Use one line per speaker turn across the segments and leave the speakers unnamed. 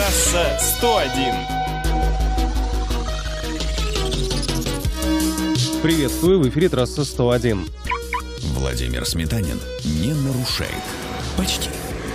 Трасса 101.
Приветствую, в эфире трасса 101.
Владимир Сметанин не нарушает. Почти.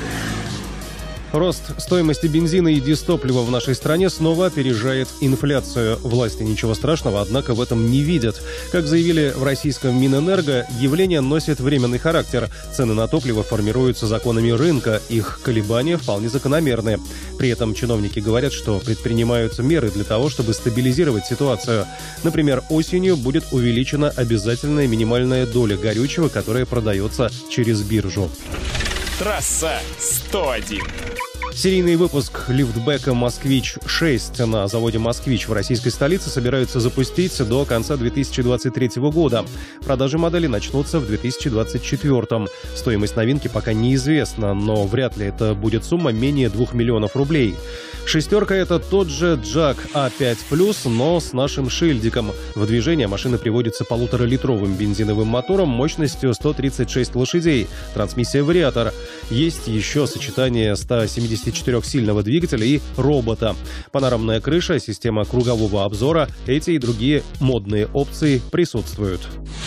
Рост стоимости бензина и дизтоплива в нашей стране снова опережает инфляцию. Власти ничего страшного, однако, в этом не видят. Как заявили в российском Минэнерго, явление носит временный характер. Цены на топливо формируются законами рынка, их колебания вполне закономерны. При этом чиновники говорят, что предпринимаются меры для того, чтобы стабилизировать ситуацию. Например, осенью будет увеличена обязательная минимальная доля горючего, которая продается через биржу.
Трасса 101.
Серийный выпуск лифтбека «Москвич-6» на заводе «Москвич» в российской столице собираются запустить до конца 2023 года. Продажи модели начнутся в 2024. Стоимость новинки пока неизвестна, но вряд ли это будет сумма менее 2 миллионов рублей. «Шестерка» — это тот же «Джак А5+», но с нашим шильдиком. В движение машина приводится 1,5-литровым бензиновым мотором мощностью 136 лошадей. Трансмиссия «Вариатор». Есть еще сочетание 174-сильного двигателя и робота. Панорамная крыша, система кругового обзора. Эти и другие модные опции присутствуют.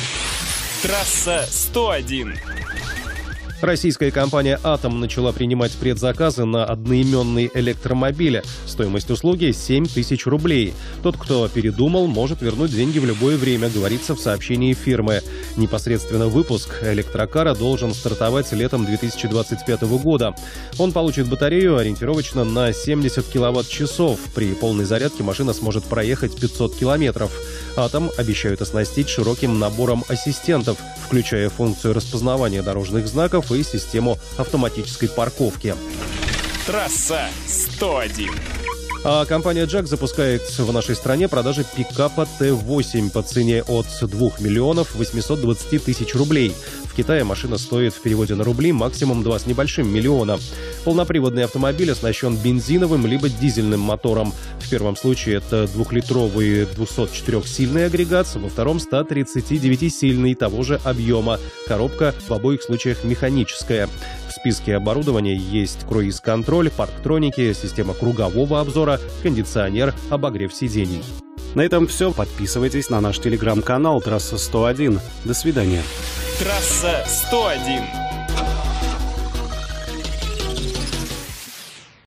Трасса 101.
Российская компания «Атом» начала принимать предзаказы на одноименные электромобили. Стоимость услуги — 7 тысяч рублей. Тот, кто передумал, может вернуть деньги в любое время, говорится в сообщении фирмы. Непосредственно выпуск электрокара должен стартовать летом 2025 года. Он получит батарею ориентировочно на 70 киловатт-часов. При полной зарядке машина сможет проехать 500 километров. «Атом» обещают оснастить широким набором ассистентов, включая функцию распознавания дорожных знаков и систему автоматической парковки.
Трасса 101.
А компания «Джак» запускает в нашей стране продажи пикапа Т8 по цене от 2 миллионов 820 тысяч рублей. В Китае машина стоит в переводе на рубли максимум 2 с небольшим миллиона. Полноприводный автомобиль оснащен бензиновым либо дизельным мотором. В первом случае это 2-литровый 204-сильный агрегат, во втором 139-сильный того же объема. Коробка в обоих случаях механическая. В списке оборудования есть круиз-контроль, парктроники, система кругового обзора, кондиционер, обогрев сидений.
На этом все. Подписывайтесь на наш телеграм-канал «Трасса 101». До свидания.
Трасса 101.